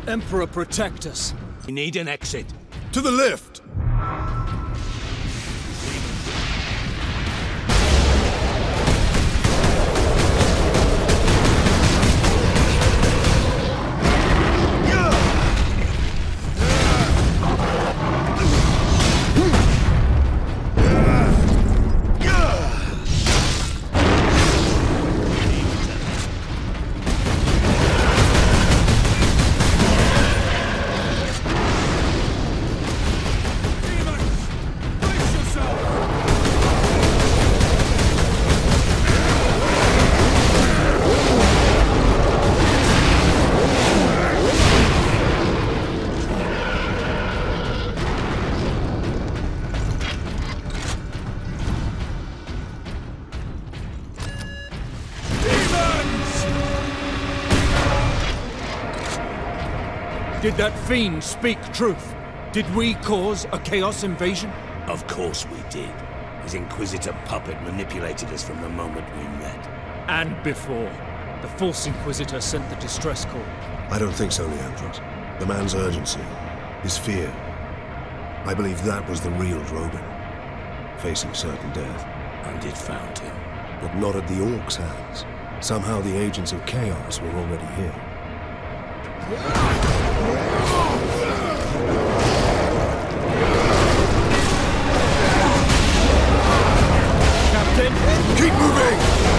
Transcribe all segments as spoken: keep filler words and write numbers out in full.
Emperor, protect us. We need an exit. To the lift! Did that fiend speak truth? Did we cause a Chaos invasion? Of course we did. His Inquisitor puppet manipulated us from the moment we met. And before. The false Inquisitor sent the distress call. I don't think so, Leandros. The man's urgency, his fear. I believe that was the real Drogon, facing certain death. And it found him. But not at the Orks' hands. Somehow the agents of Chaos were already here. Captain? Keep moving!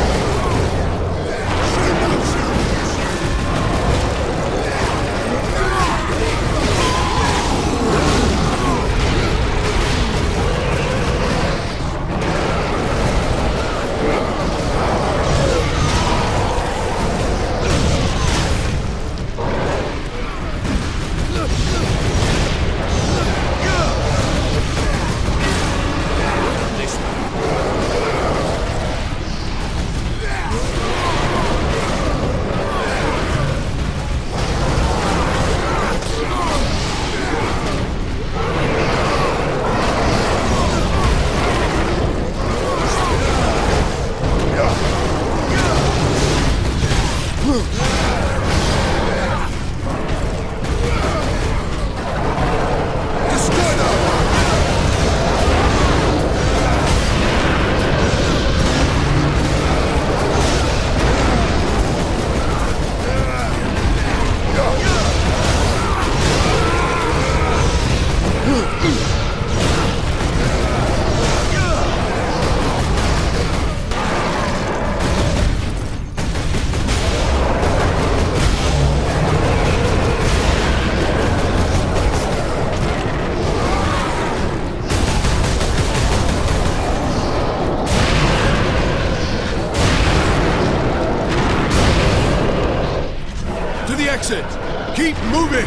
Exit! Keep moving!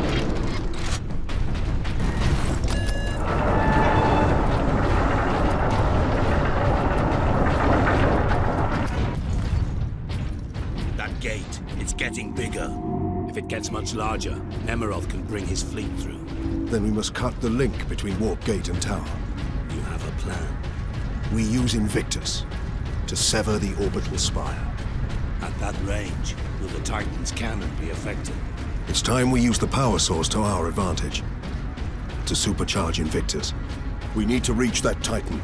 That gate, it's getting bigger. If it gets much larger, Nemeroth can bring his fleet through. Then we must cut the link between Warp Gate and Tower. You have a plan. We use Invictus to sever the orbital spire. At that range, will the Titan's cannon be affected? It's time we use the power source to our advantage. To supercharge Invictus, we need to reach that Titan.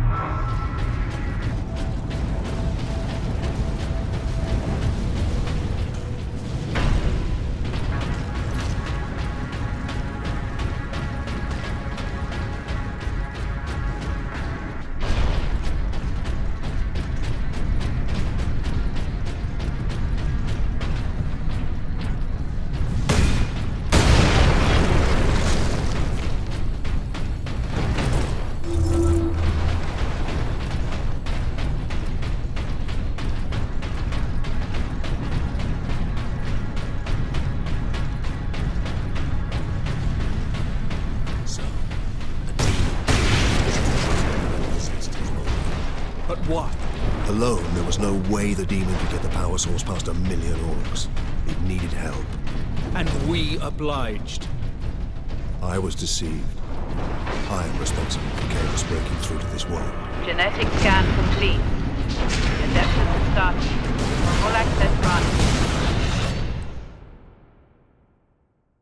Why? Alone, there was no way the demon could get the power source past a million orcs. It needed help. And we obliged. I was deceived. I am responsible for chaos breaking through to this world. Genetic scan complete. Adaptation started. Full access run.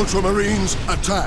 Ultramarines, attack!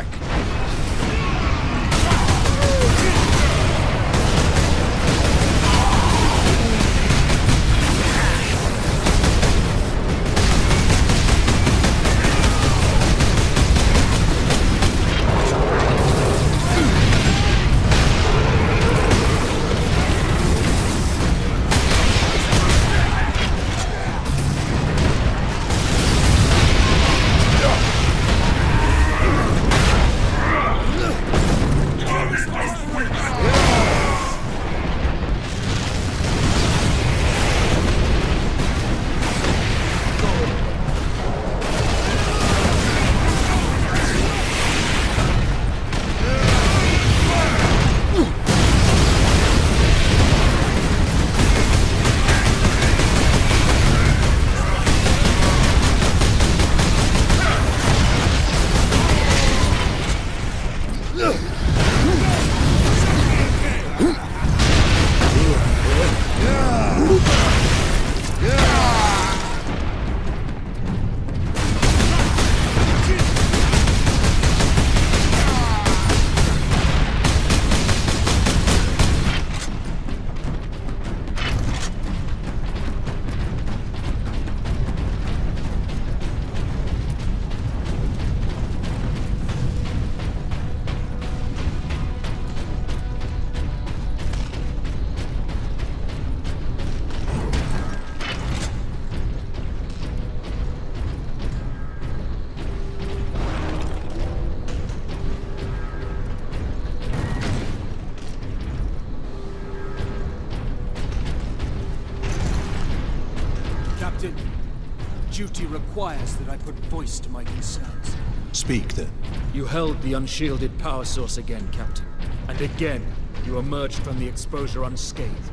Duty requires that I put voice to my concerns. Speak, then. You held the unshielded power source again, Captain. And again, you emerged from the exposure unscathed.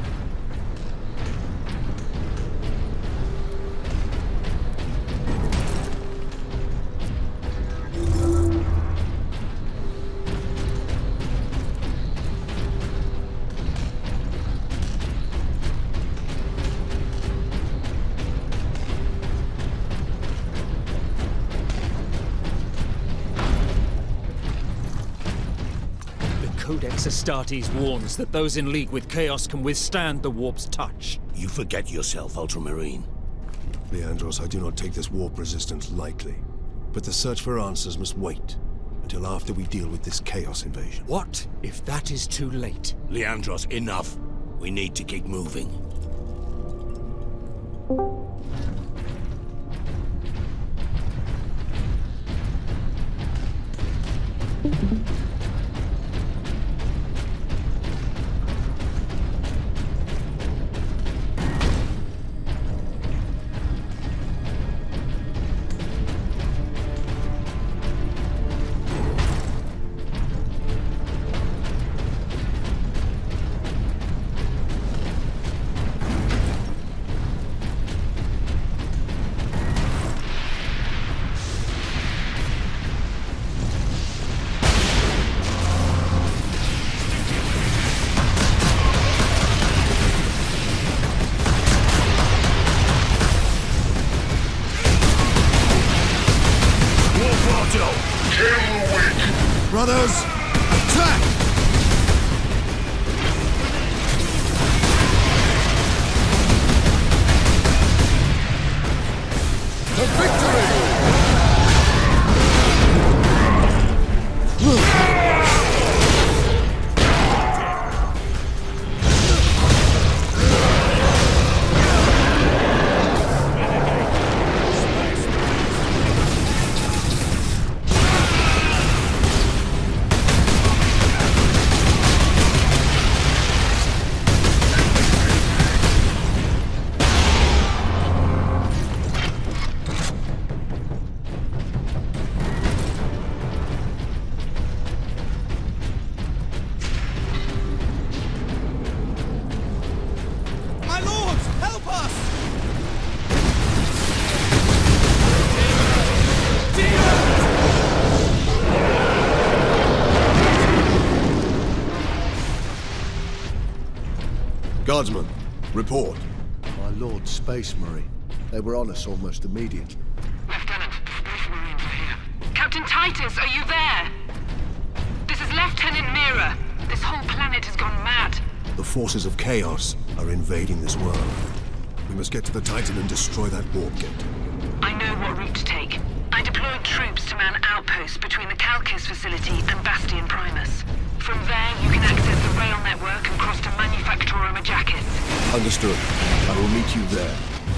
Codex Astartes warns that those in league with Chaos can withstand the warp's touch. You forget yourself, Ultramarine. Leandros, I do not take this warp resistance lightly. But the search for answers must wait until after we deal with this Chaos invasion. What if that is too late? Leandros, enough. We need to keep moving. Brothers, attack! To victory! Guardsman, report. My Lord Space Marine. They were on us almost immediately. Lieutenant, Space Marines are here. Captain Captain Titus, are you there? This is Lieutenant Mira. This whole planet has gone mad. The forces of chaos are invading this world. We must get to the Titan and destroy that warp gate. I know what route to take. I deployed troops to man outposts between the Calcus facility and Bastion Primus. From there, you can access the rail network and cross to Manufactorum Ajakis. Understood. I will meet you there.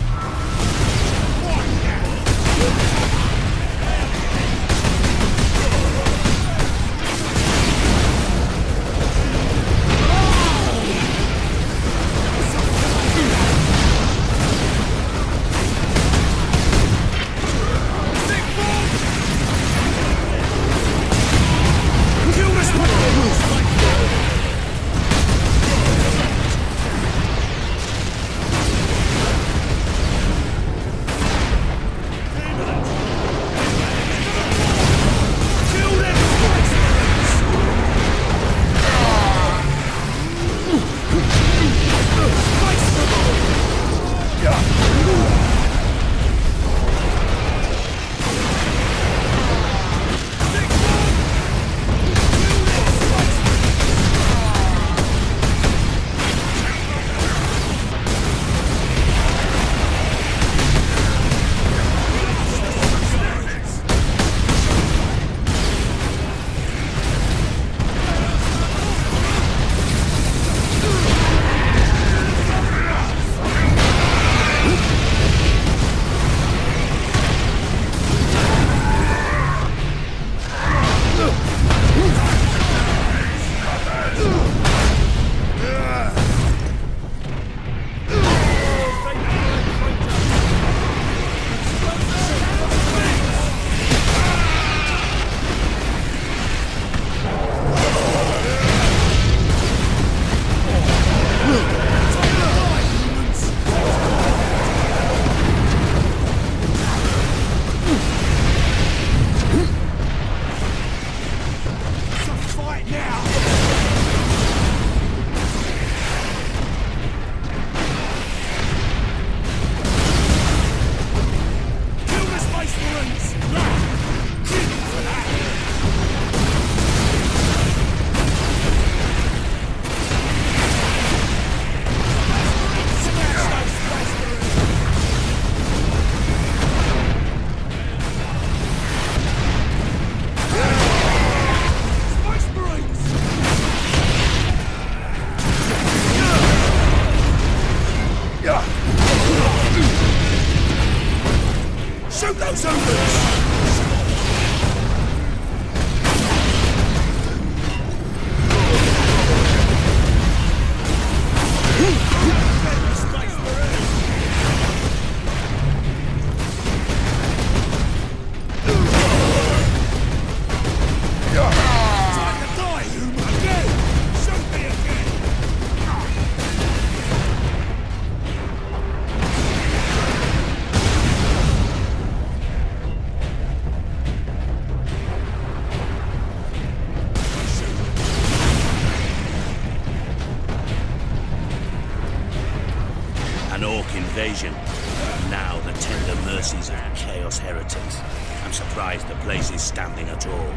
Invasion. Now the tender mercies of Chaos heretics. I'm surprised the place is standing at all.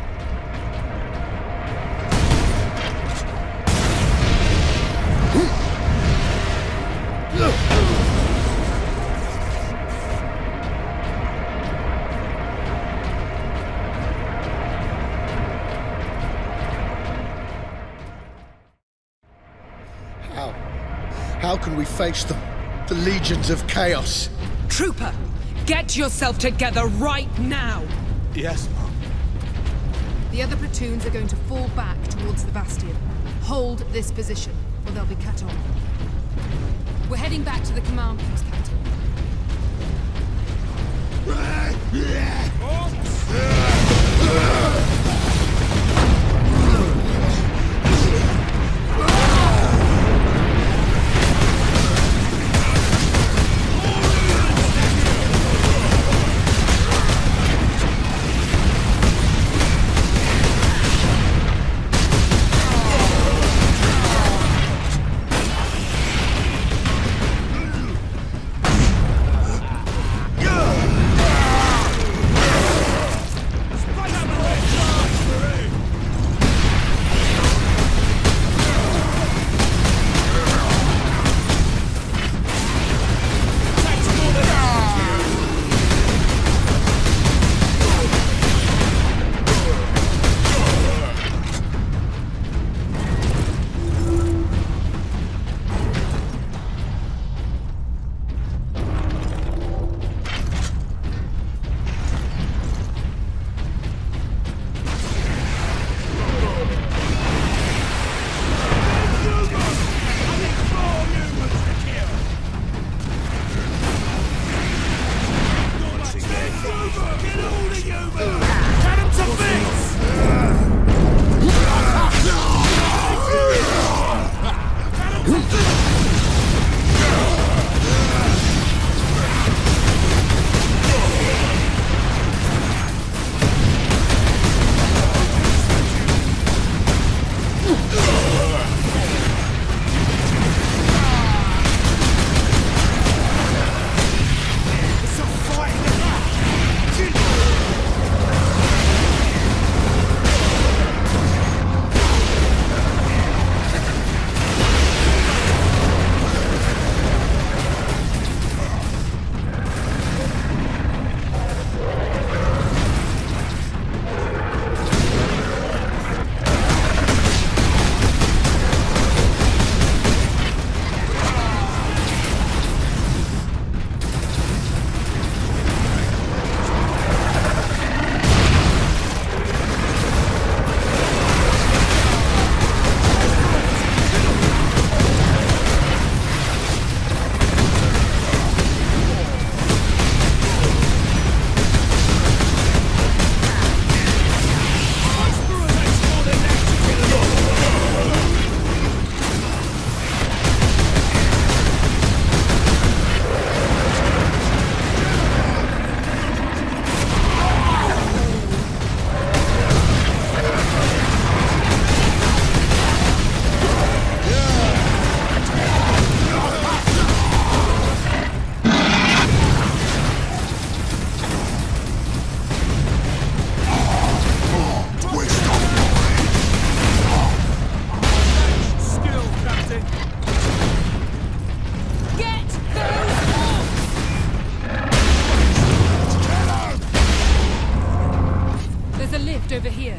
How? How can we face them? The legions of chaos. Trooper, get yourself together right now! Yes, Mom. The other platoons are going to fall back towards the Bastion. Hold this position, or they'll be cut off. We're heading back to the command post, Captain. Over here.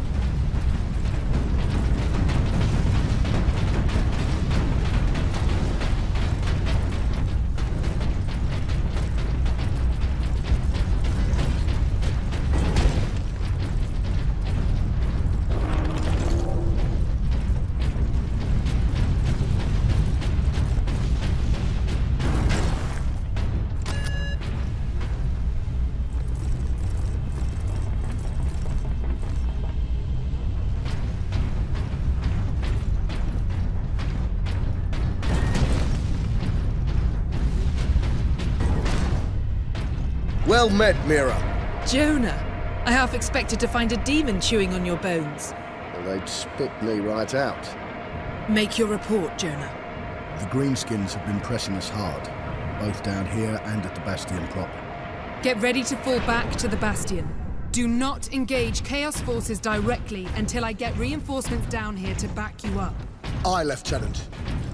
Well met, Mira. Jonah, I half expected to find a demon chewing on your bones. Well, they'd spit me right out. Make your report, Jonah. The Greenskins have been pressing us hard, both down here and at the Bastion proper. Get ready to fall back to the Bastion. Do not engage Chaos forces directly until I get reinforcements down here to back you up. Aye, Lieutenant.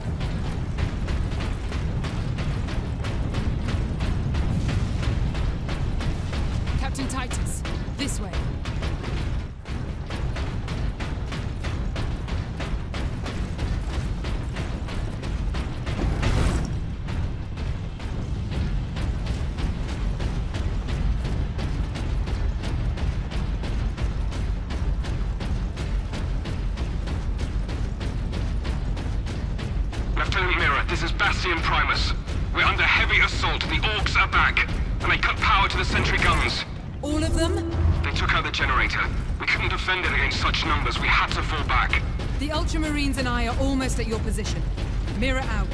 Captain Titus, this way. Lieutenant Mira, this is Bastion Primus. We're under heavy assault. The Orks are back, and they cut power to the sentry guns. All of them? They took out the generator. We couldn't defend it against such numbers. We had to fall back. The Ultramarines and I are almost at your position. Mira out.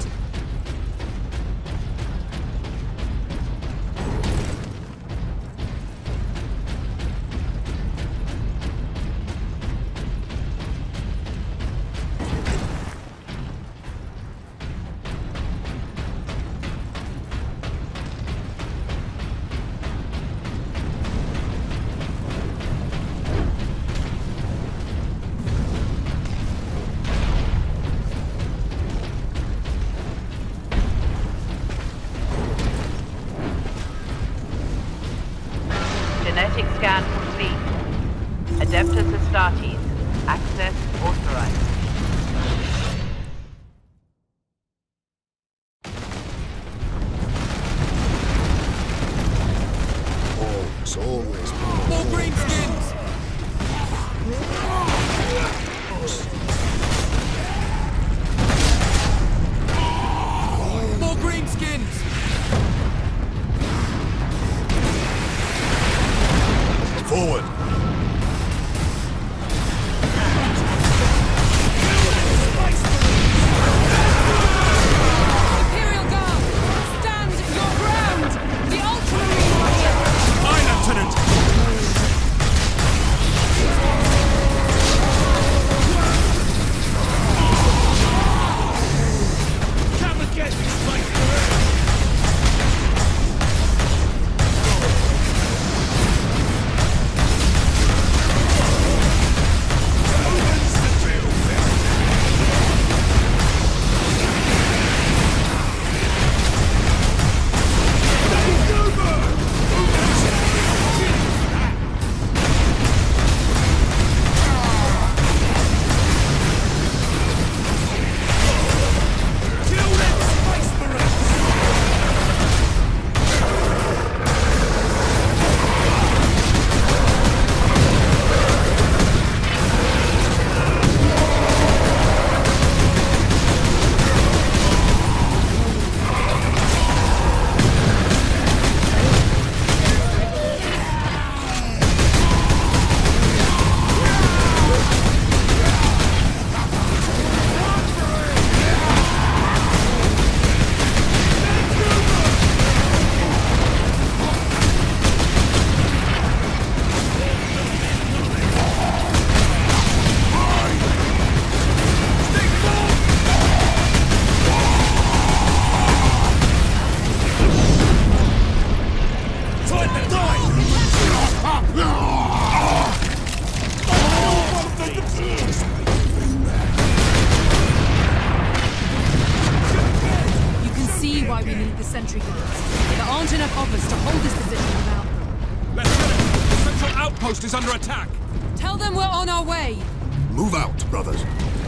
sentry guns. There aren't enough of us to hold this position without them. Lieutenant, the central outpost is under attack! Tell them we're on our way! Move out, brothers.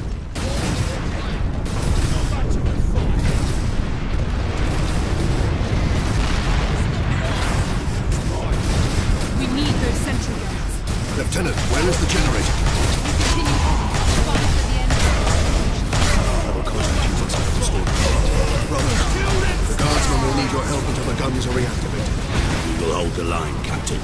We need those sentry guns. Lieutenant, where is the generator? We continue on. Fight at the end. I will contact you once I have restored power. Brothers, the guardsmen will need your help until the guns are reactivated. We will hold the line, Captain.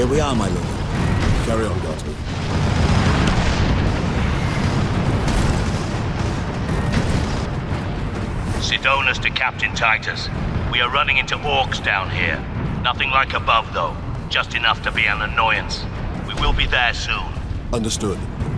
Here we are, my lord. Carry on, Guardsman. Sidonus to Captain Titus. We are running into Orks down here. Nothing like above, though. Just enough to be an annoyance. We will be there soon. Understood.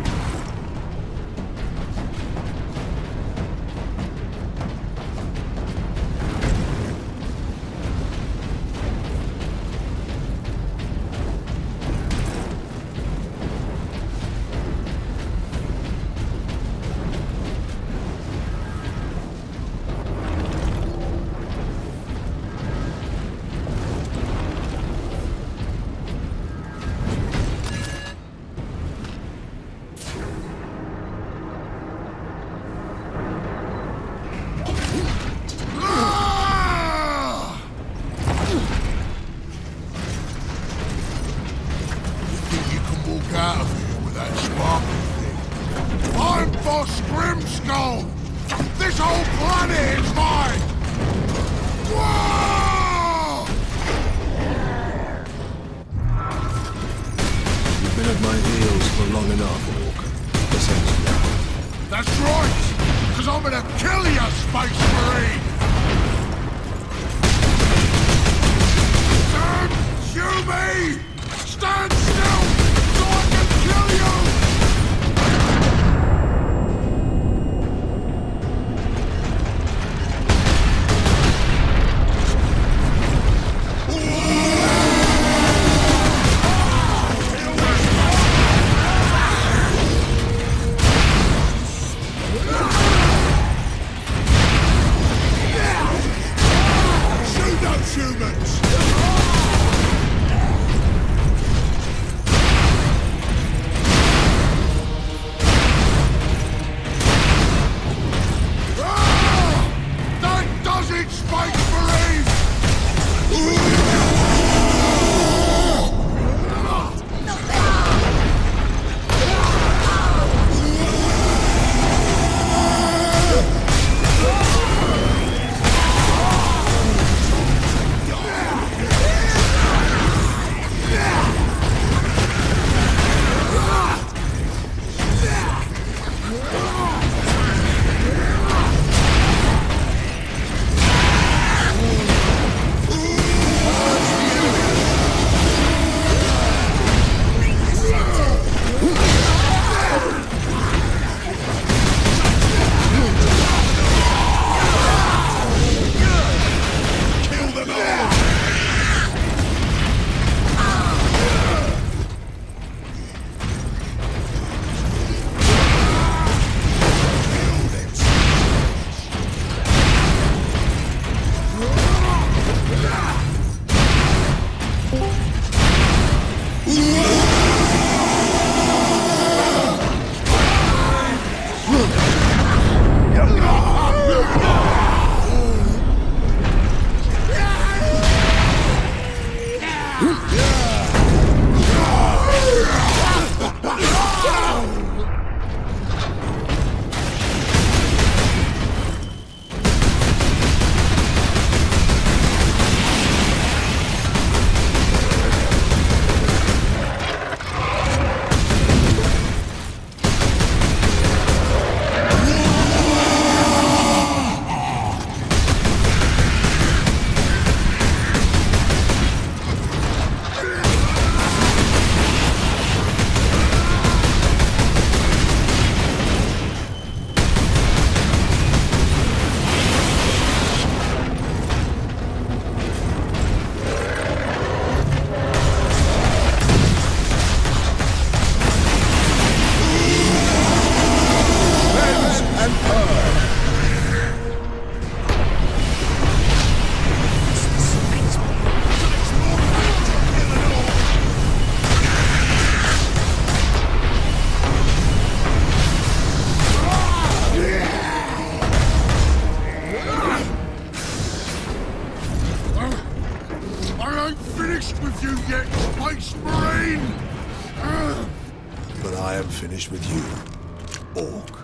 Finished with you, Ork.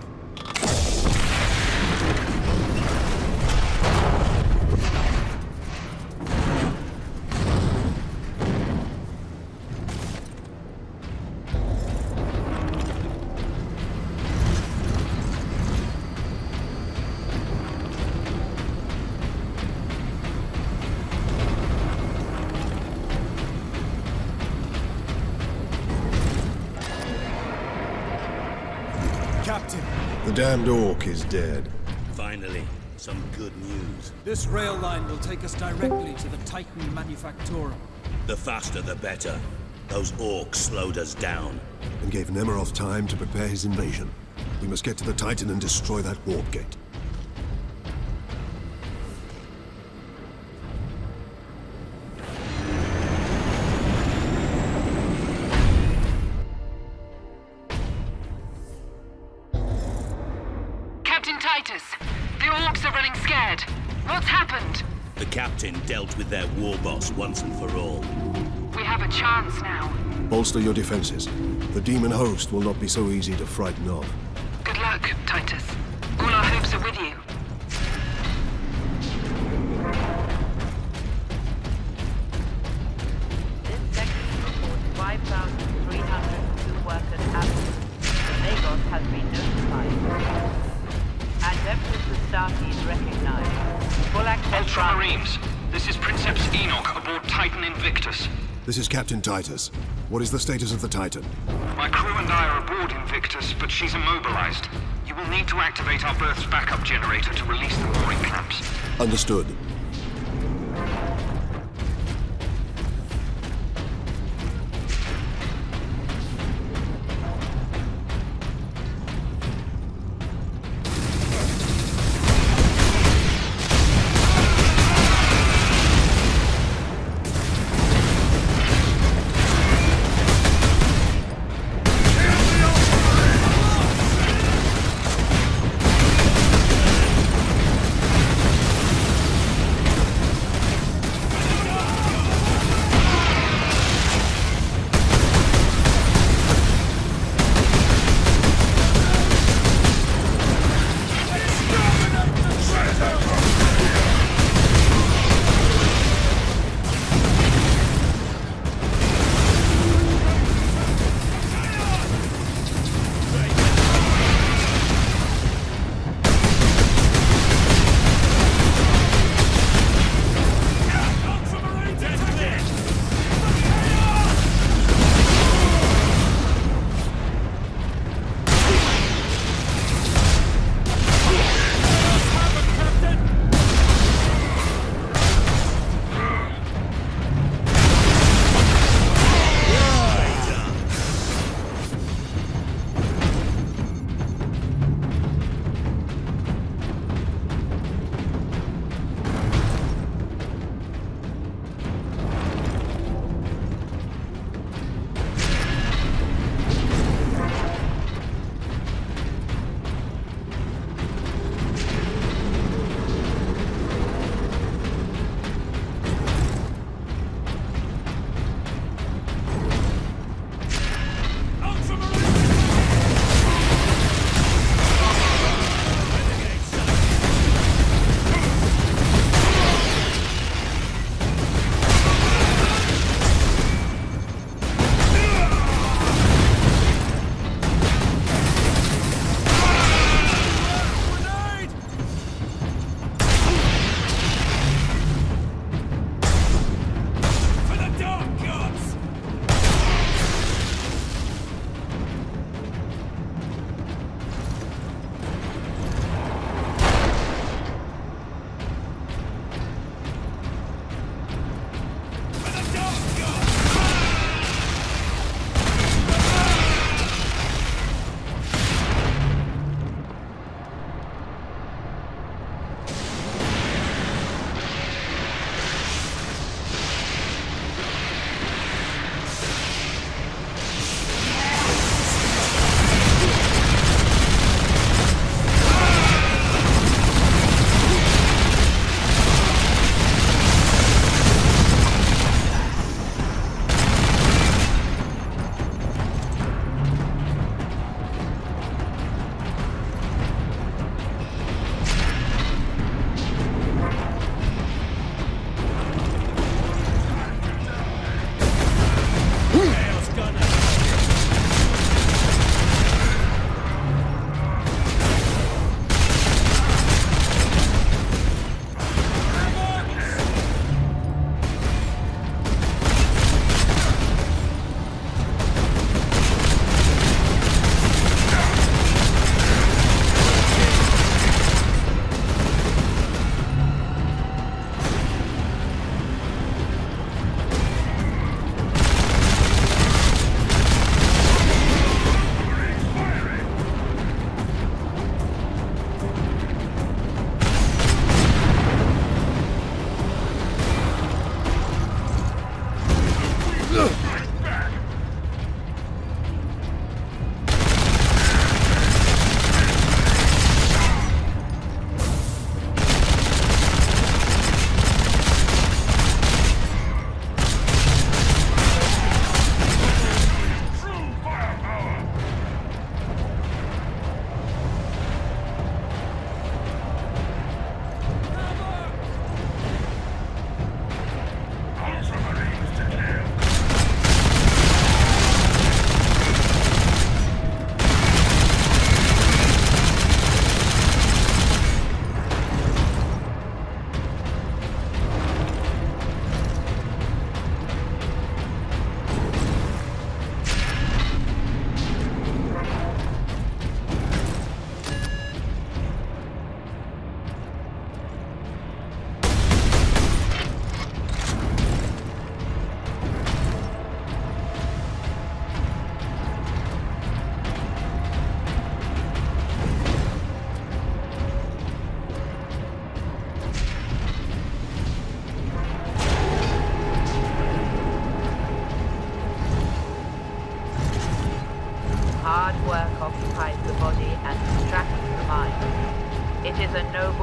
damned Ork is dead. Finally, some good news. This rail line will take us directly to the Titan Manufactorum. The faster the better. Those Orks slowed us down. And gave Nemeroth time to prepare his invasion. We must get to the Titan and destroy that warp gate. Captain Titus, the Orks are running scared. What's happened? The captain dealt with their war boss once and for all. We have a chance now. Bolster your defenses. The demon host will not be so easy to frighten off. Good luck, Titus. All our hopes are with you. This section reports five thousand three hundred two workers absent. The Lagos has been notified. Adeptus Astartes recognized. Full access. Ultramarines, this is Princeps Enoch aboard Titan Invictus. This is Captain Titus. What is the status of the Titan? My crew and I are aboard Invictus, but she's immobilized. You will need to activate our berth's backup generator to release the mooring clamps. Understood.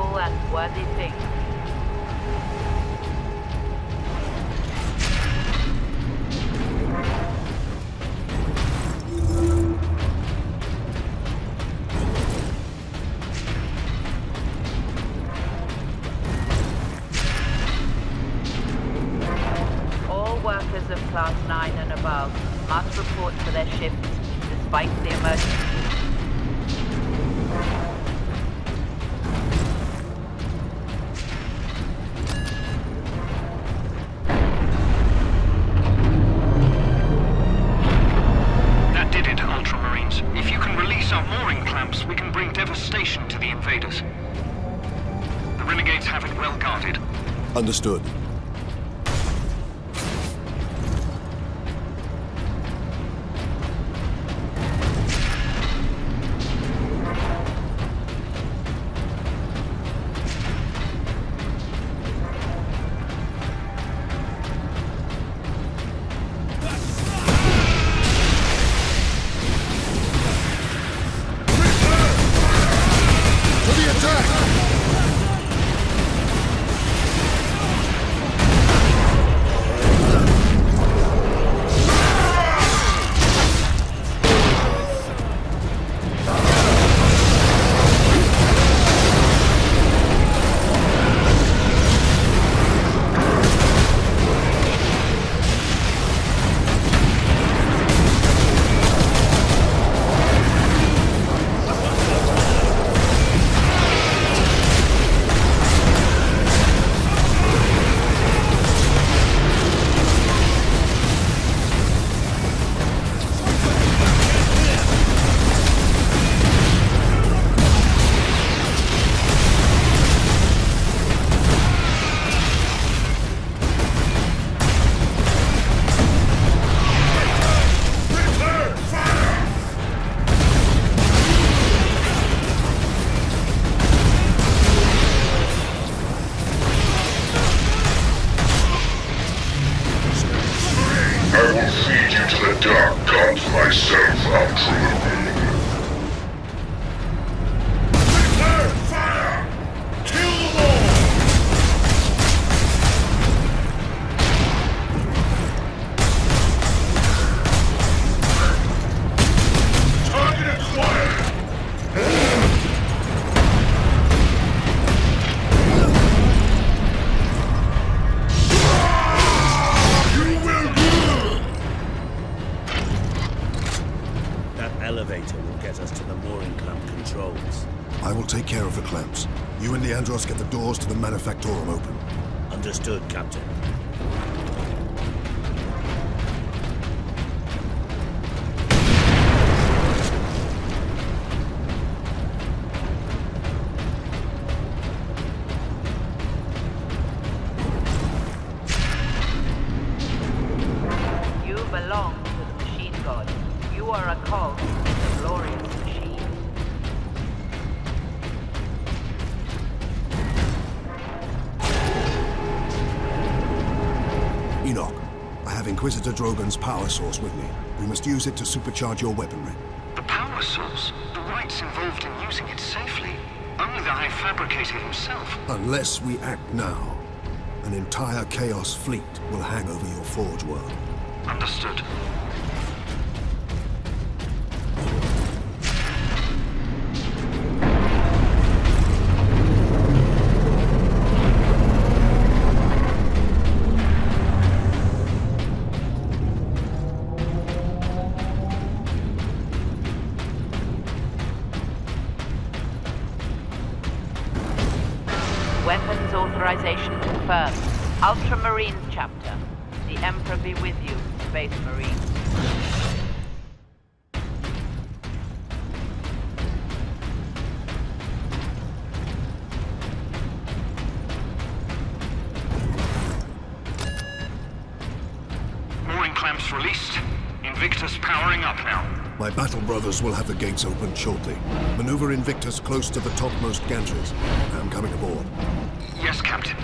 useful and worthy thing. All workers of Class nine and above must report for their shifts despite the emergency. That did it, Ultramarines. If you can release our mooring clamps, we can bring devastation to the invaders. The renegades have it well guarded. Understood. Get the doors to the Manufactorum open. Understood, Captain. You belong to the machine god. You are a cog in the glorious machine. Enoch, I have Inquisitor Drogon's power source with me. We must use it to supercharge your weaponry. The power source? The rites involved in using it safely. Only the High Fabricator himself. Unless we act now, an entire Chaos fleet will hang over your Forge world. Understood. Weapons authorization confirmed. Ultramarines chapter. The Emperor be with you, Space Marines. Mooring clamps released. Invictus powering up now. My battle brothers will have the gates opened shortly. Maneuver Invictus close to the topmost gantries. I'm coming aboard. Yes, Captain.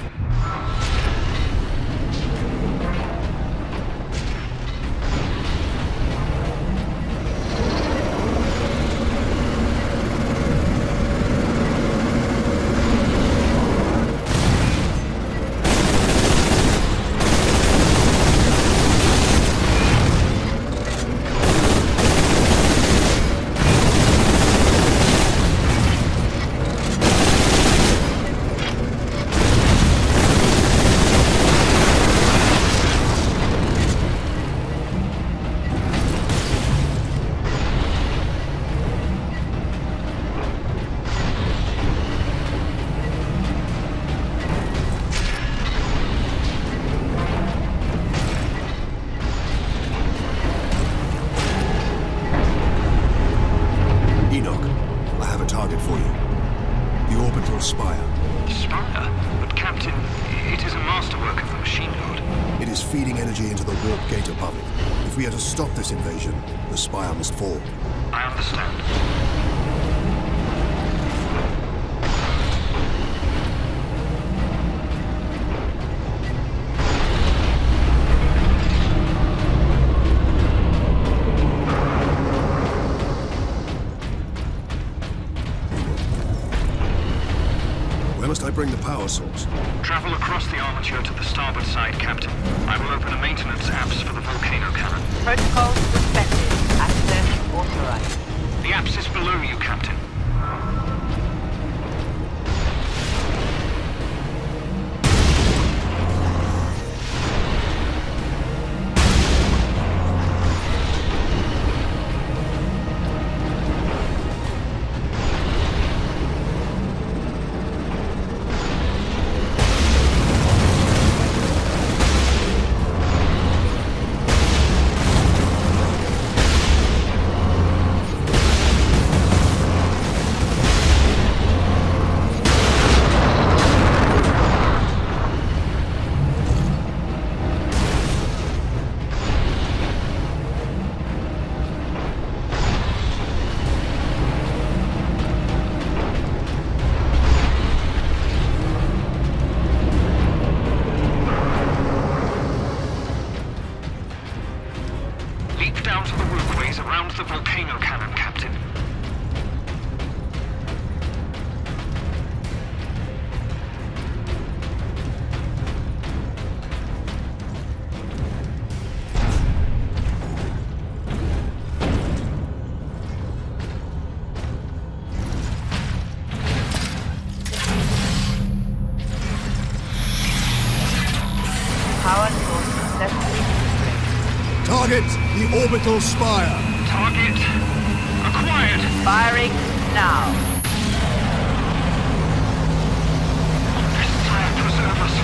spire, but Captain, it is a masterwork of the machine god. It is feeding energy into the warp gate above it. If we are to stop this invasion, the spire must fall. I understand. Where must I bring the power source? Travel across the armature to the starboard side, Captain. I will open a maintenance apse for the volcano cannon. Protocol suspended. Access authorized. The apse is below you, Captain. Down to the roadways around the volcano cannon, Captain. Power source successfully destroyed. Target the orbital spire! Target acquired. Firing now. Messiah, preserve us.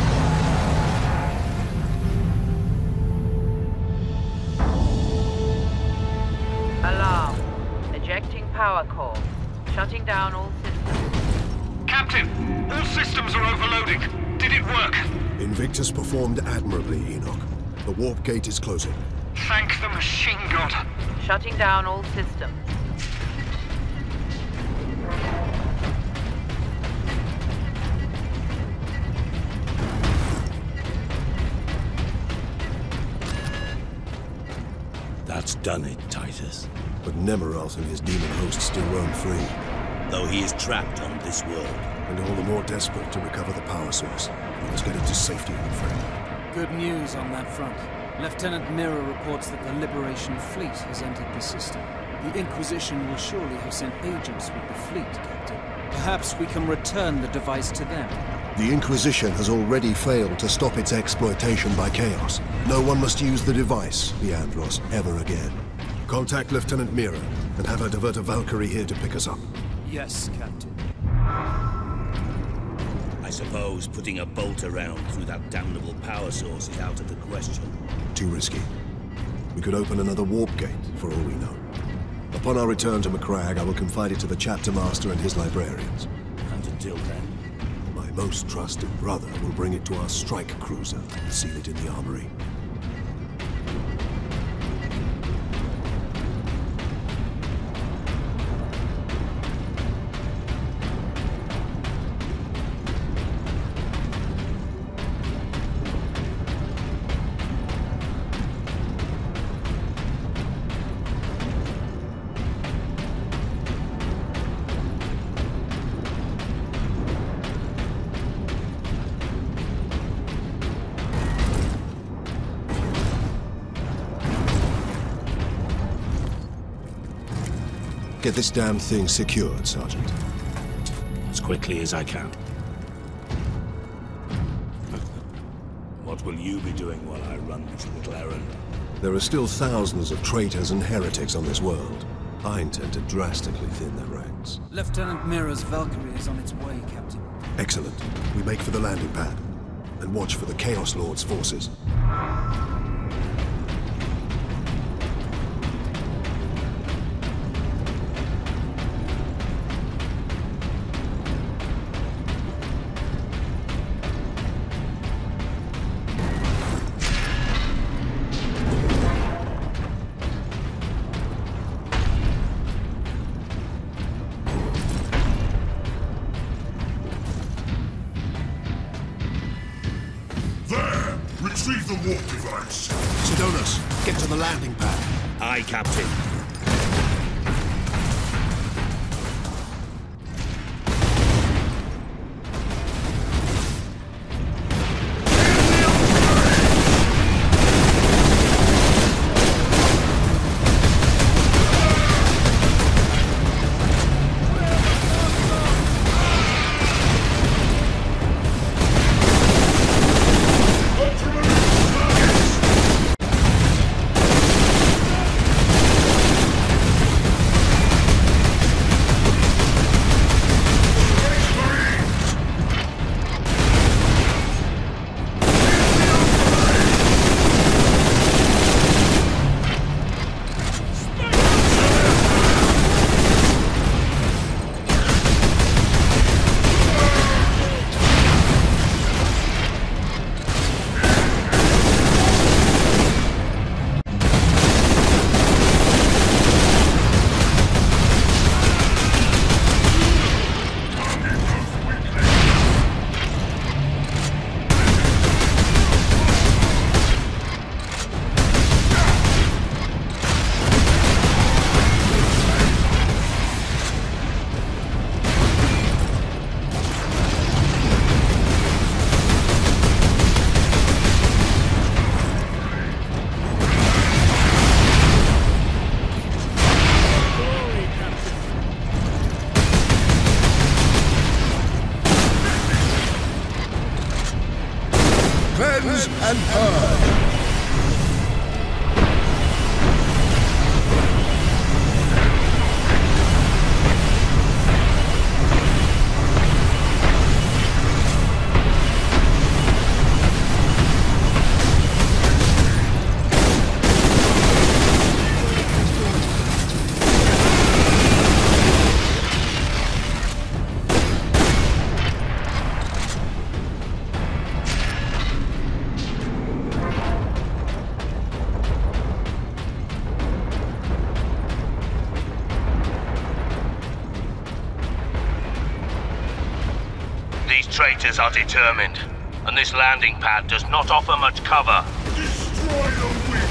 Alarm. Ejecting power core. Shutting down all systems. Captain, all systems are overloading. Did it work? Invictus performed admirably, Enoch. The warp gate is closing. Thank the machine god. Shutting down all systems. That's done it, Titus. But Nemeroth and his demon host still roam free. Though he is trapped on this world. And all the more desperate to recover the power source. We must get it to safety, old friend. Good news on that front. Lieutenant Mirror reports that the Liberation Fleet has entered the system. The Inquisition will surely have sent agents with the fleet, Captain. Perhaps we can return the device to them. The Inquisition has already failed to stop its exploitation by Chaos. No one must use the device, the Andros, ever again. Contact Lieutenant Mirror and have her divert a Valkyrie here to pick us up. Yes, Captain. I suppose putting a bolt around through that damnable power source is out of the question. Too risky. We could open another warp gate, for all we know. Upon our return to Macragge, I will confide it to the chapter master and his librarians. And until then? My most trusted brother will bring it to our strike cruiser and seal it in the armory. Get this damn thing secured, Sergeant. As quickly as I can. What will you be doing while I run this little errand? There are still thousands of traitors and heretics on this world. I intend to drastically thin their ranks. Lieutenant Mirror's Valkyrie is on its way, Captain. Excellent. We make for the landing pad. And watch for the Chaos Lord's forces. Retrieve the warp device. Sidonus, get to the landing pad. Aye, Captain. Cleanse and purge. These traitors are determined, and this landing pad does not offer much cover. Destroy the wick!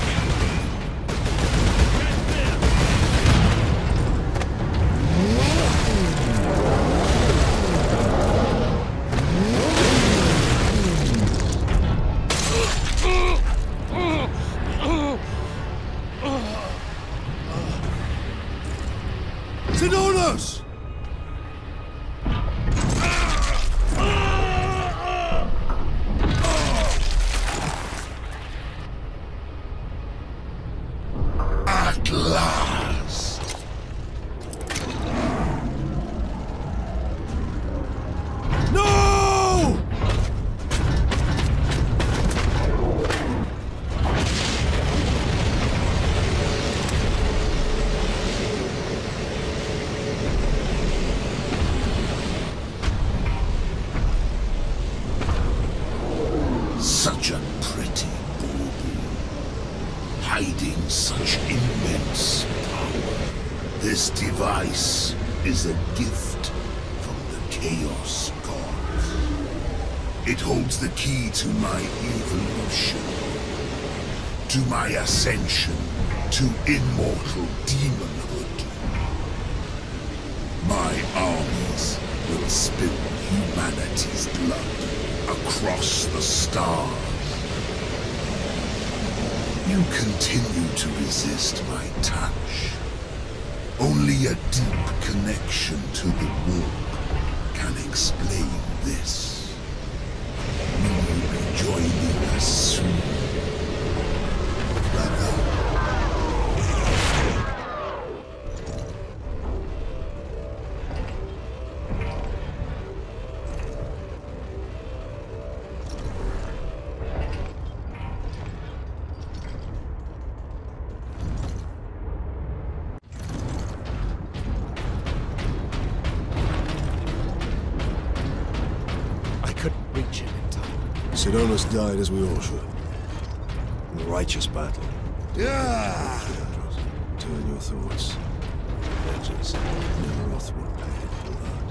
Sidonus! At last! No! Such a pretty bauble, hiding such immense power. This device is a gift from the Chaos Gods. It holds the key to my evolution, to my ascension to immortal demonhood. My armies will spill humanity's blood across the stars. You continue to resist my touch. Only a deep connection to the warp can explain this. Will you be joining us soon, brother? Sidonus died as we all should. In a righteous battle. Yeah! Turn your thoughts. Vengeance never oft will pay in blood.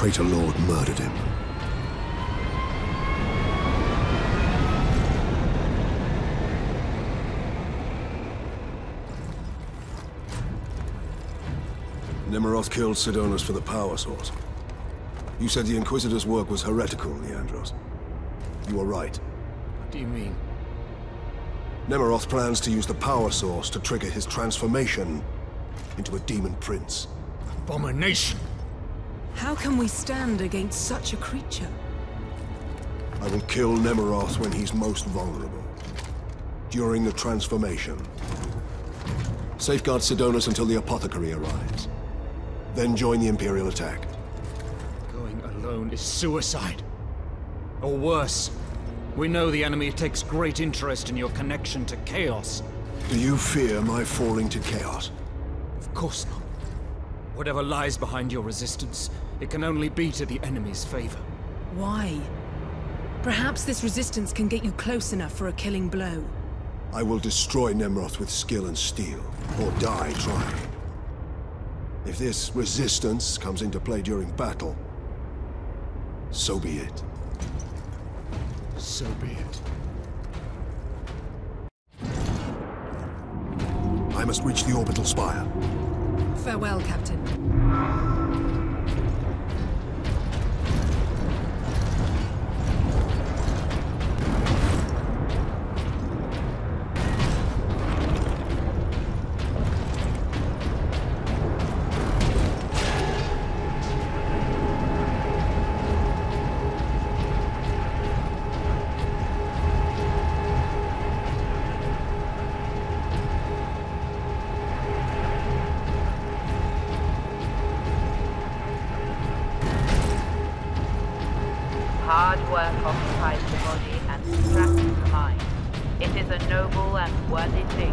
traitor lord murdered him. Nemeroth killed Sidonus for the power source. You said the Inquisitor's work was heretical, Leandros. You were right. What do you mean? Nemeroth plans to use the power source to trigger his transformation into a demon prince. Abomination! How can we stand against such a creature? I will kill Nemeroth when he's most vulnerable. During the transformation. Safeguard Sidonus until the apothecary arrives. Then join the Imperial attack. Going alone is suicide. Or worse, we know the enemy takes great interest in your connection to Chaos. Do you fear my falling to Chaos? Of course not. Whatever lies behind your resistance, it can only be to the enemy's favor. Why? Perhaps this resistance can get you close enough for a killing blow. I will destroy Nemeroth with skill and steel, or die trying. If this resistance comes into play during battle, so be it. So be it. I must reach the orbital spire. Farewell, Captain. Hard work occupies the body and distracts the mind. It is a noble and worthy thing.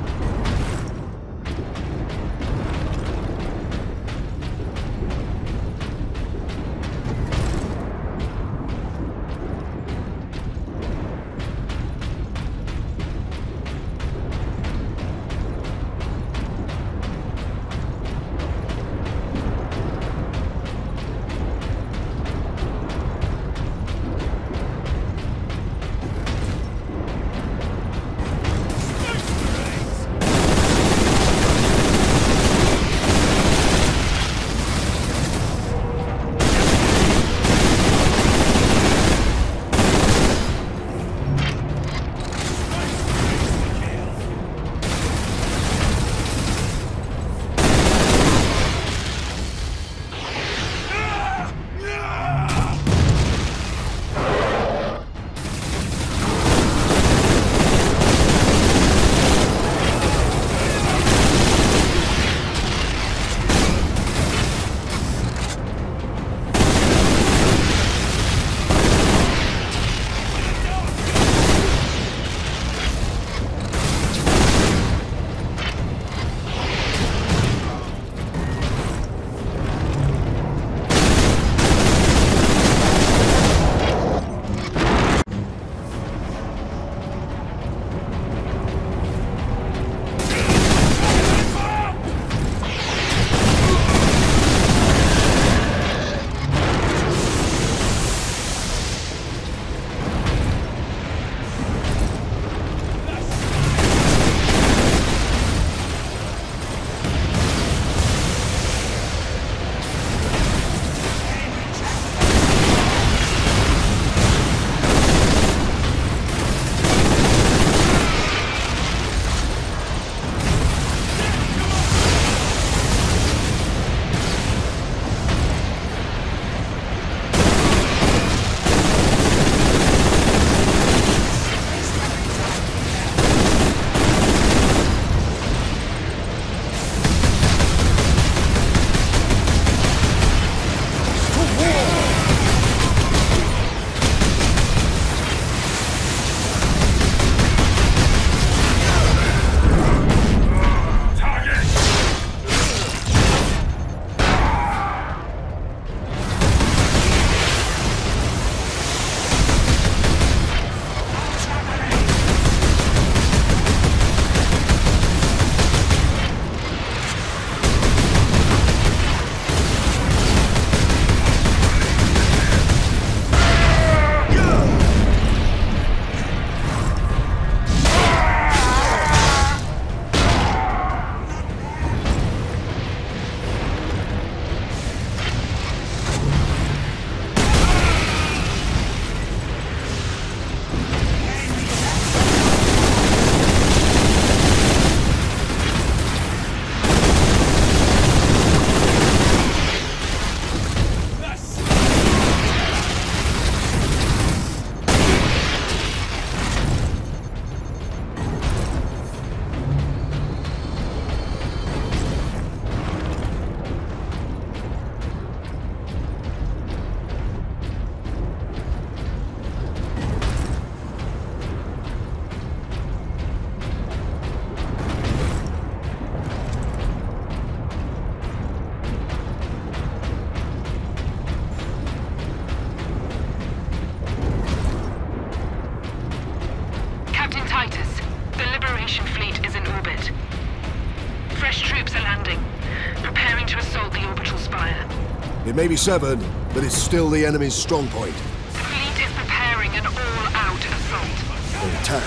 Captain Titus, the Liberation Fleet is in orbit. Fresh troops are landing, preparing to assault the orbital spire. It may be severed, but it's still the enemy's strong point. The fleet is preparing an all-out assault. They attack.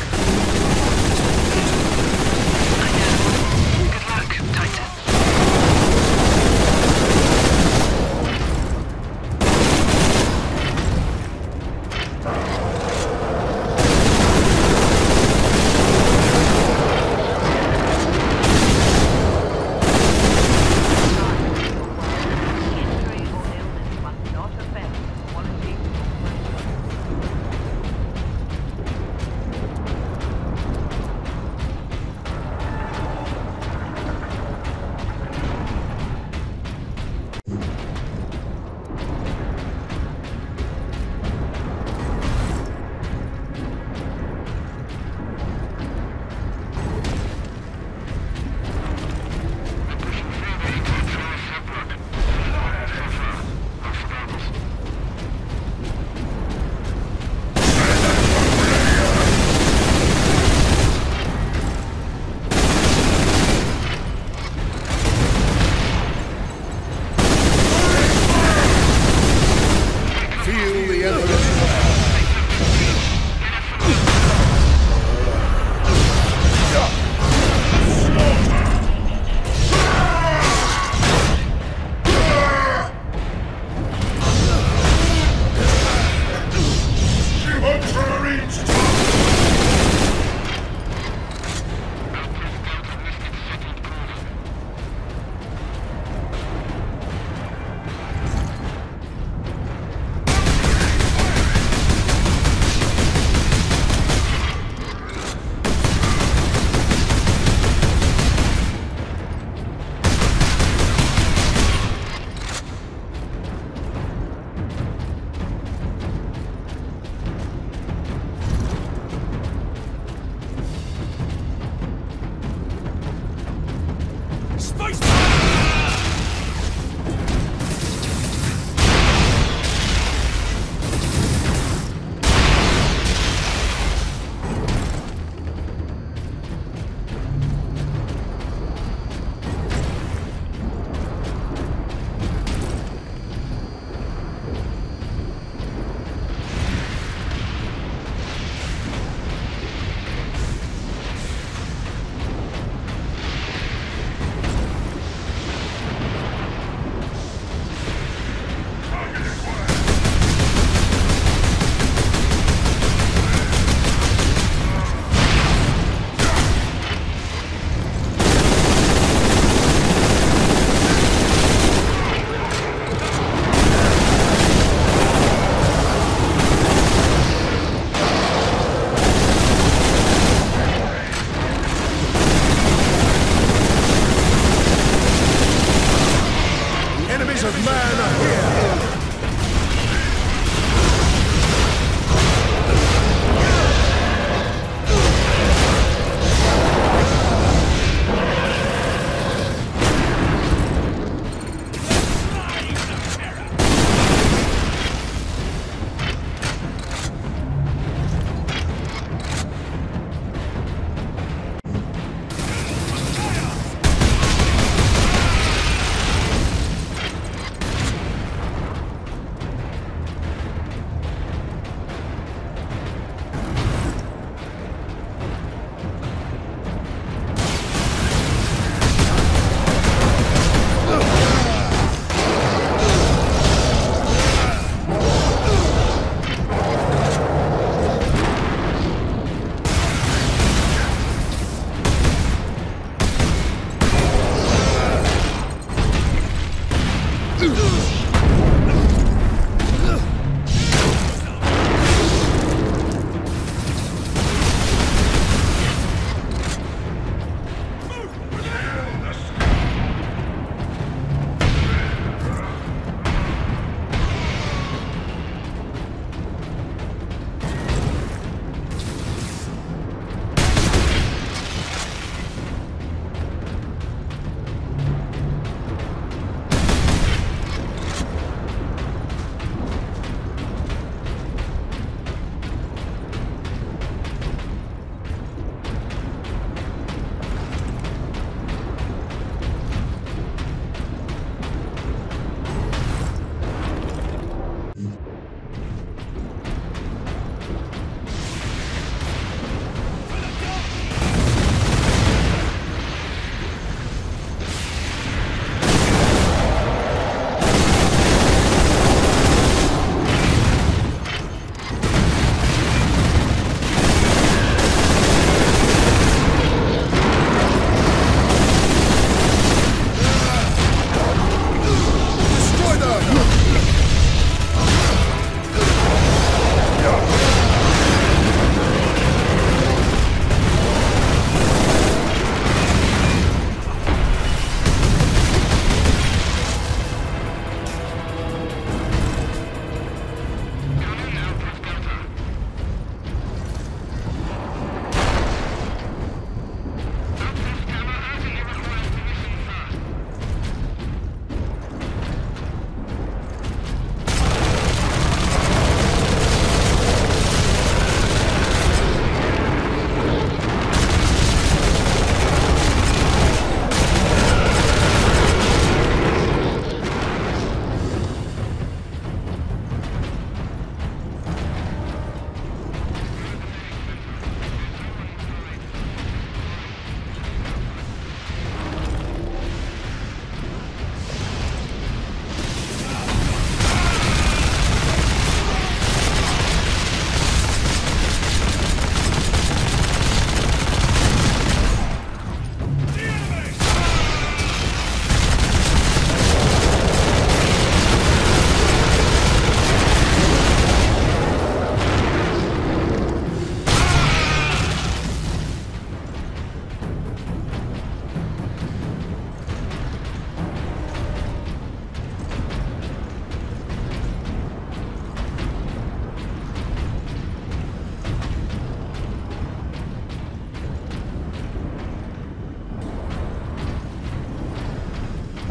I know. Good luck, Titus.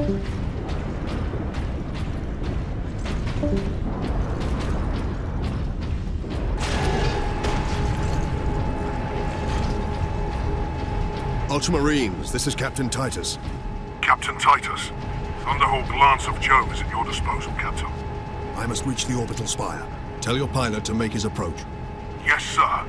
Ultramarines, this is Captain Titus. Captain Titus, Thunderhawk Lance of Jove is at your disposal, Captain. I must reach the orbital spire. Tell your pilot to make his approach. Yes, sir.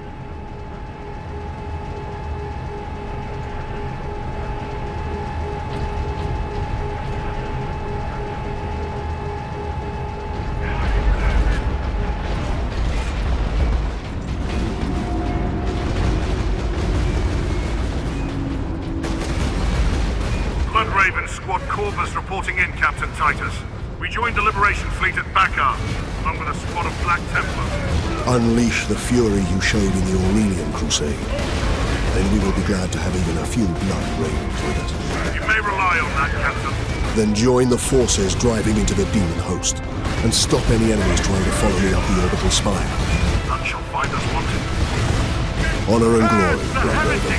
Reporting in, Captain Titus. We joined the Liberation Fleet at Bakar, along with a squad of Black Templars. Unleash the fury you showed in the Aurelian Crusade. Then we will be glad to have even a few blood rains with us. You may rely on that, Captain. Then join the forces driving into the demon host, and stop any enemies trying to follow me up the orbital spire. None shall find us wanted. Honor and glory, Blood Raven.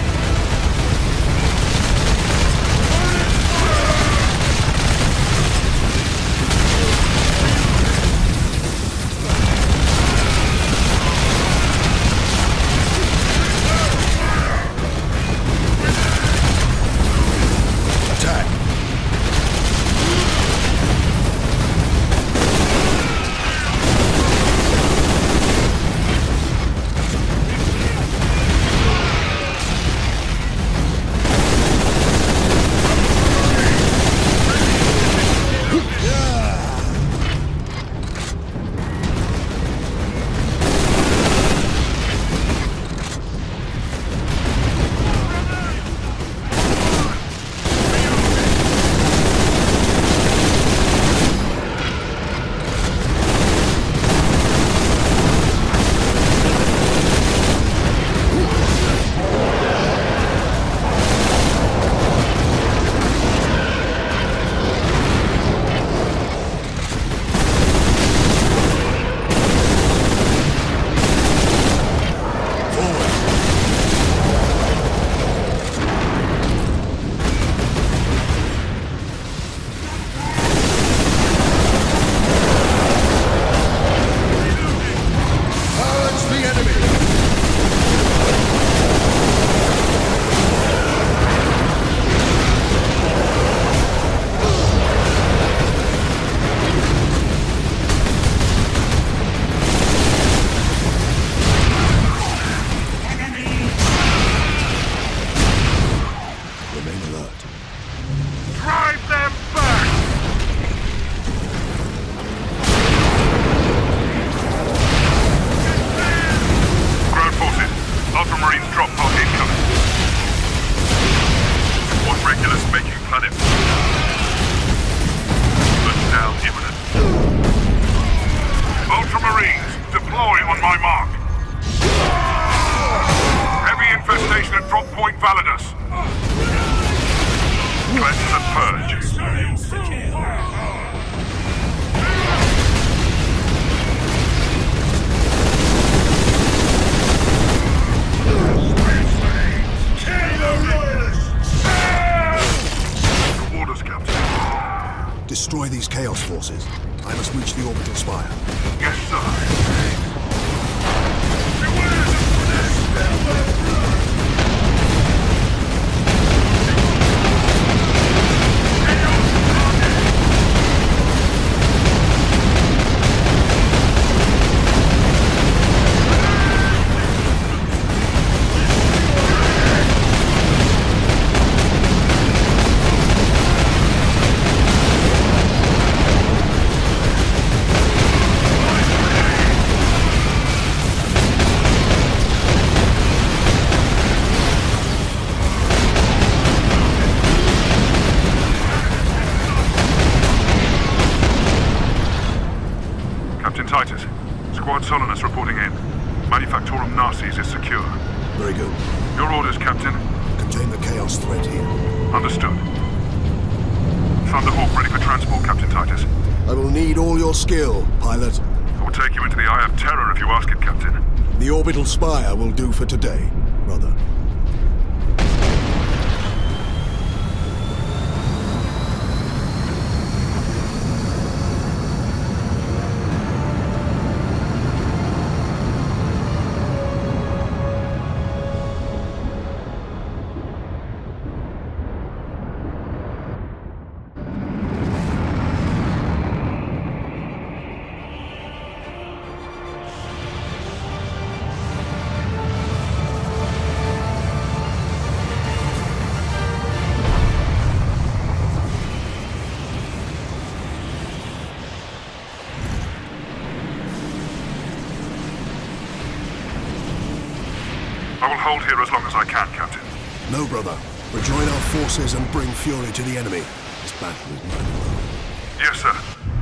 Destroy these Chaos forces. I must reach the orbital spire. Yes, sir. Very good. Your orders, Captain. Contain the Chaos threat here. Understood. Thunderhawk ready for transport, Captain Titus. I will need all your skill, pilot. I will take you into the Eye of Terror if you ask it, Captain. The orbital spire will do for today, brother. hold here as long as I can, Captain. No, brother. Rejoin our forces and bring fury to the enemy. This battle is mine alone. Yes, sir.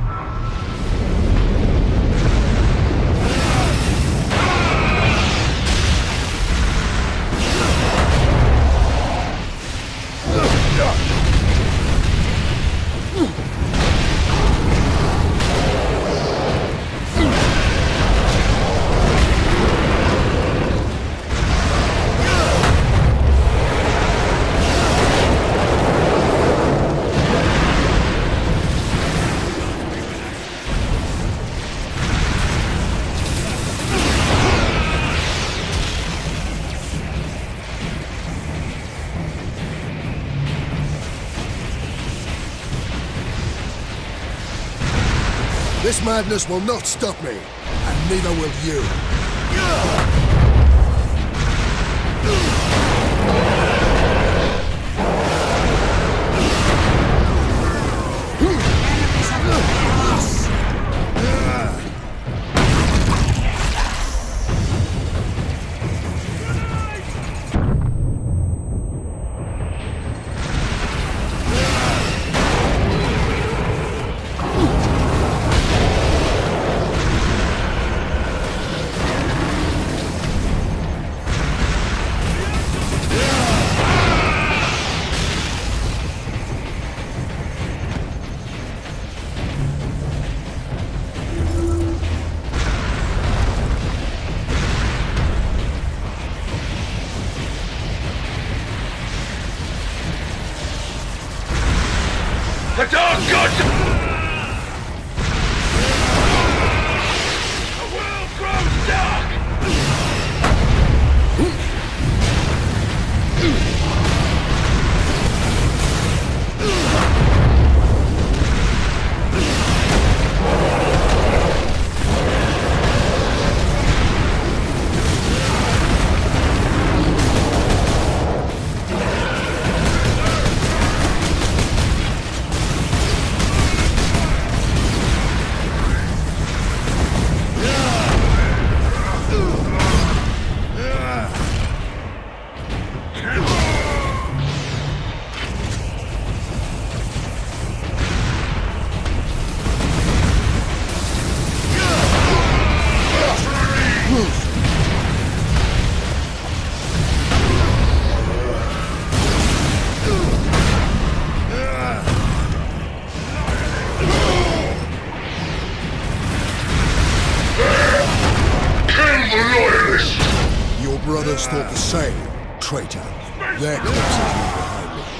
This madness will not stop me, and neither will you. The dark gods! The world grows dark! Your brothers thought the same, traitor. Their corpses leave behind me.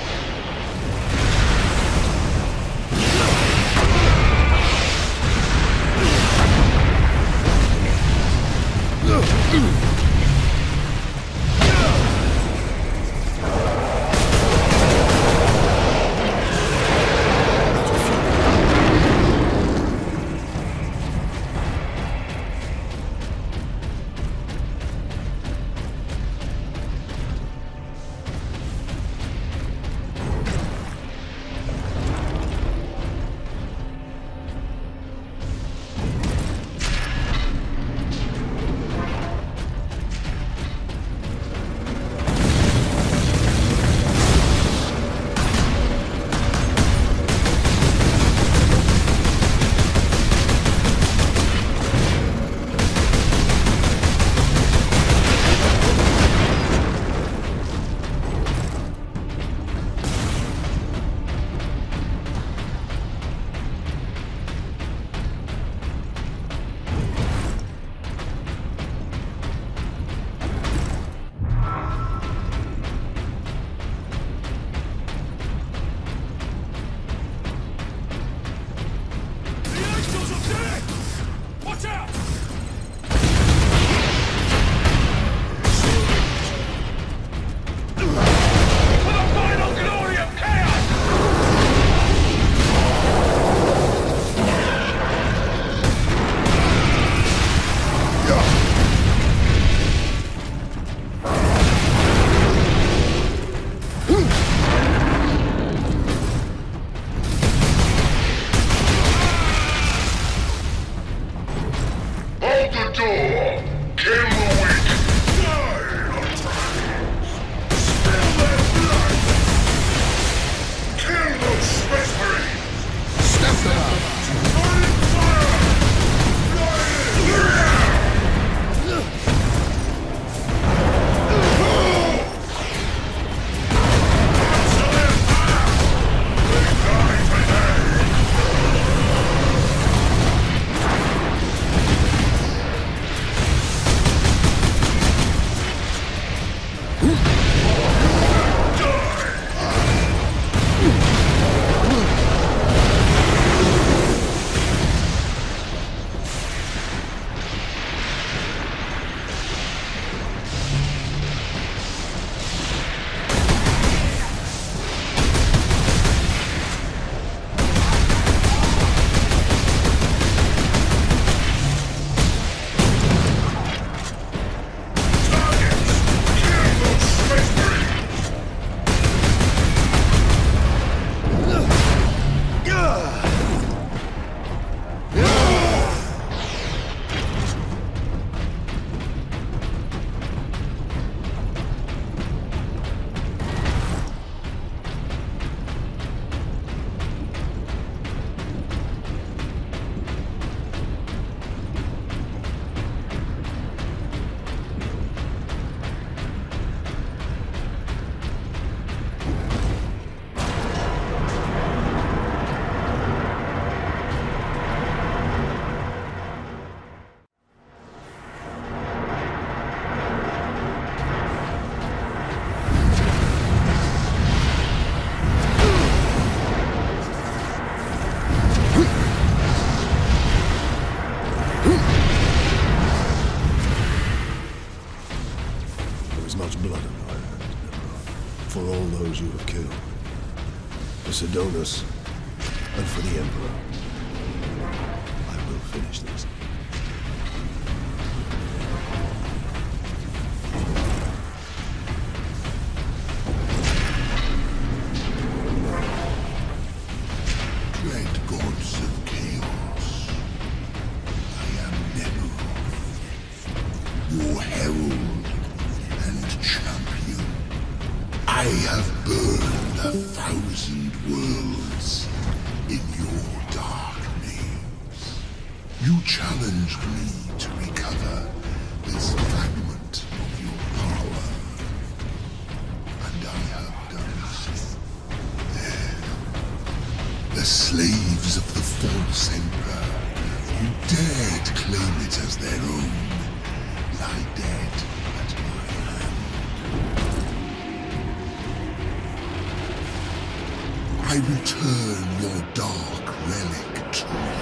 for all those you have killed. For Sidonus, and for the Emperor. I will finish this. Dread gods of chaos, I am Nemeroth, your herald and champion. I have burned a thousand worlds in your dark names. You challenged me to recover this fragment of your power, and I have done so. The slaves of the false Emperor, who dared claim it as their own, lie dead at my hand. I return your dark relic to you.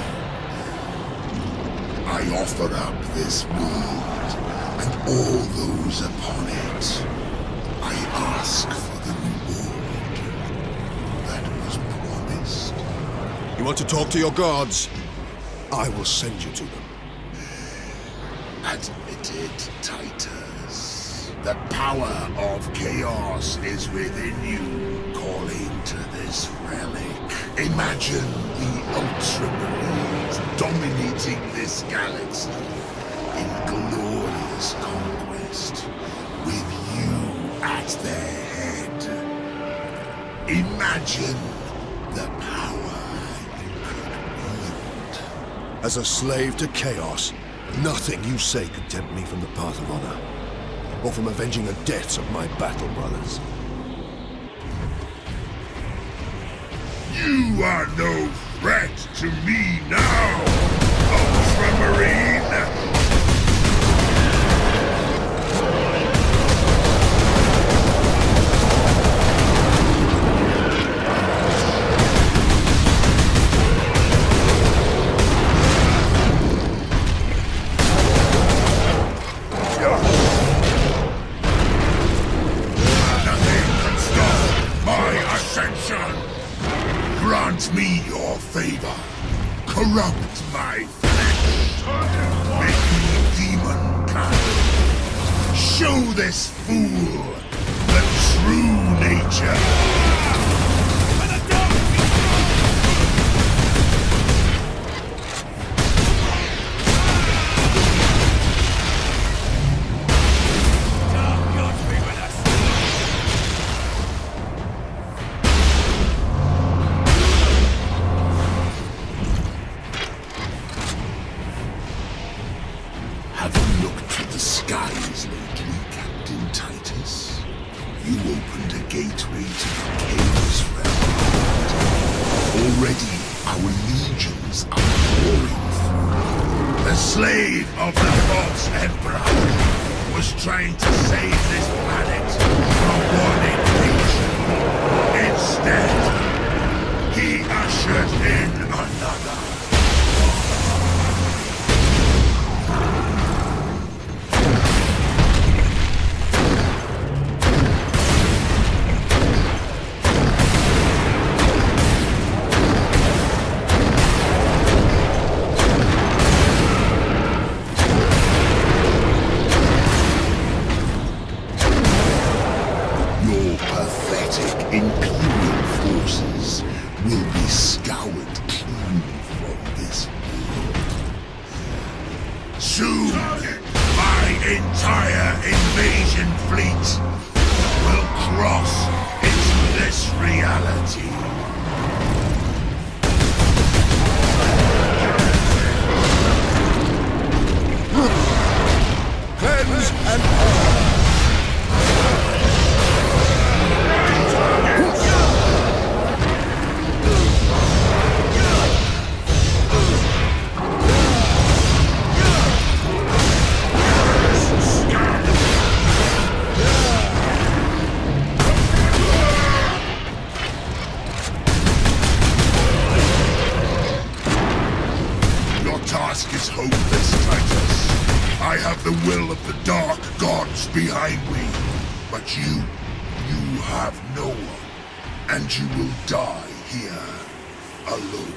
I offer up this world and all those upon it. I ask for the reward that was promised. You want to talk to your gods? I will send you to them. Admit it, Titus. The power of chaos is within you, calling to this relic. Imagine the Ultramarines dominating this galaxy in glorious conquest, with you at their head. Imagine the power you could wield. As a slave to chaos, nothing you say could tempt me from the path of honor, or from avenging the deaths of my battle brothers. You are no threat to me now, Ultramarine! Nothing can stop my ascension! Grant me your favor. Corrupt my flesh. Make me demon-kind. Show this fool the true nature. Have you looked to the skies lately, Captain Titus? You opened a gateway to the chaos realm. Already, our legions are pouring through. The slave of the false Emperor was trying to save this planet from one invasion. Instead, he ushered in another. Your pathetic Imperial forces will be scoured clean from this world. Soon, my entire invasion fleet will cross into this reality. Cleanse and task is hopeless, Titus. I have the will of the Dark Gods behind me. But you, you have no one, and you will die here, alone.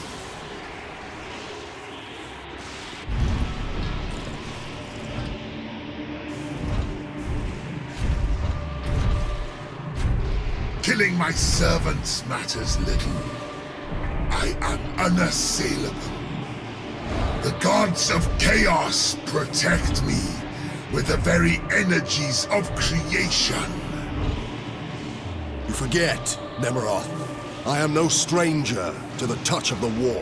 Killing my servants matters little. I am unassailable. The gods of chaos protect me with the very energies of creation. You forget, Nemeroth. I am no stranger to the touch of the warp.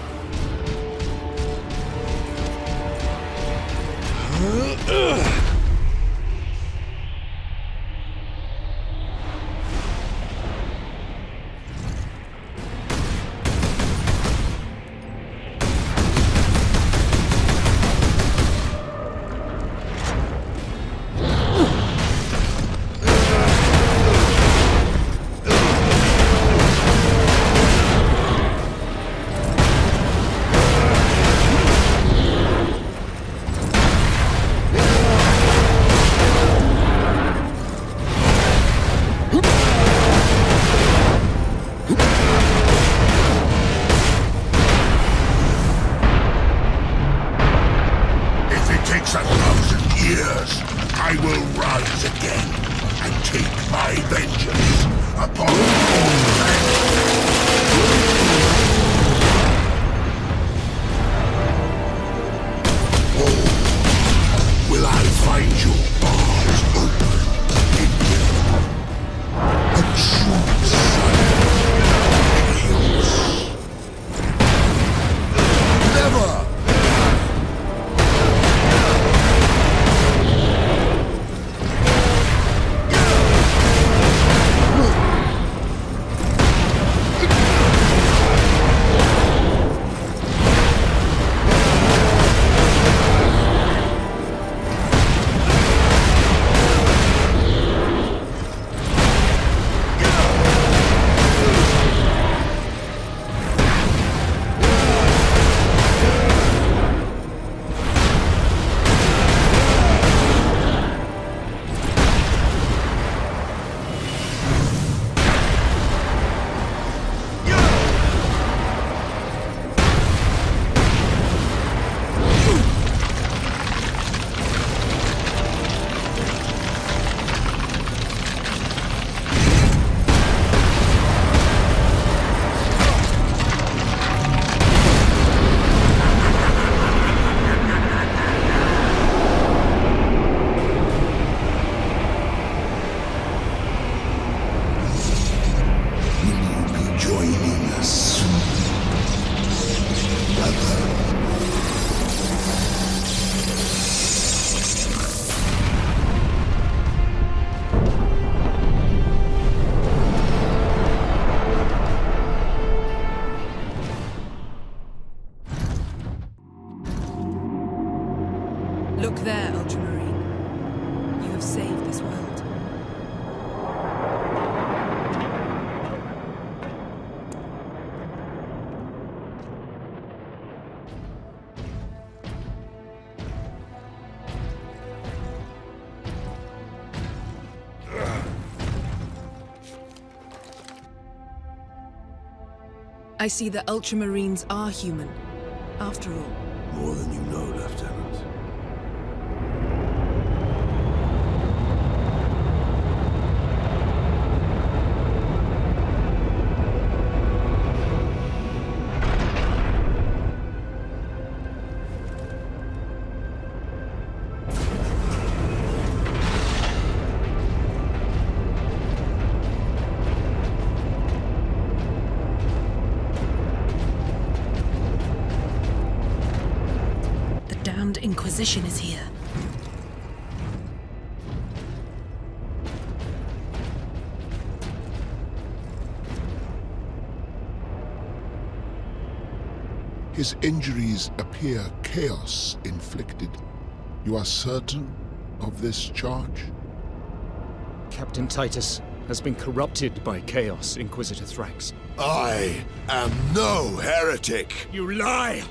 Look there, Ultramarine. You have saved this world. I see the Ultramarines are human, after all. More than you know, Lieutenant. Inquisition is here. His injuries appear chaos inflicted. You are certain of this charge? Captain Titus has been corrupted by chaos, Inquisitor Thrax. I am no heretic! You lie!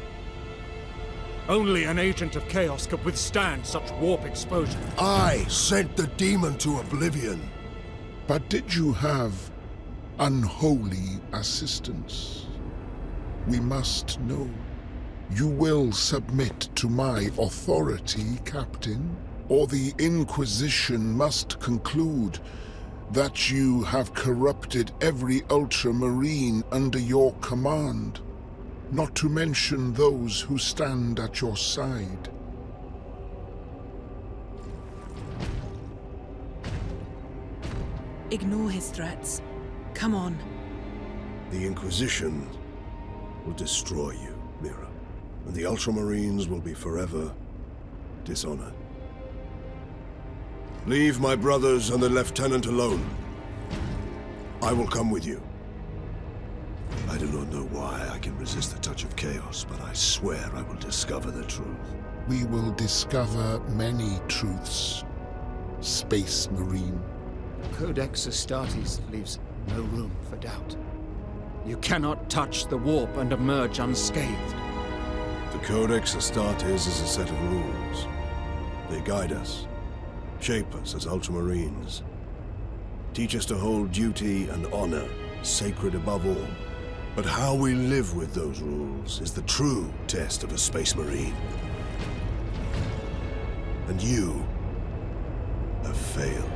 Only an agent of chaos could withstand such warp exposure. I sent the demon to oblivion. But did you have unholy assistance? We must know. You will submit to my authority, Captain, or the Inquisition must conclude that you have corrupted every Ultramarine under your command, not to mention those who stand at your side. Ignore his threats. Come on. The Inquisition will destroy you, Mira, and the Ultramarines will be forever dishonored. Leave my brothers and the Lieutenant alone. I will come with you. I do not know why I can resist the touch of chaos, but I swear I will discover the truth. We will discover many truths, Space Marine. Codex Astartes leaves no room for doubt. You cannot touch the warp and emerge unscathed. The Codex Astartes is a set of rules. They guide us, shape us as Ultramarines, teach us to hold duty and honor sacred above all. But how we live with those rules is the true test of a Space Marine. And you have failed.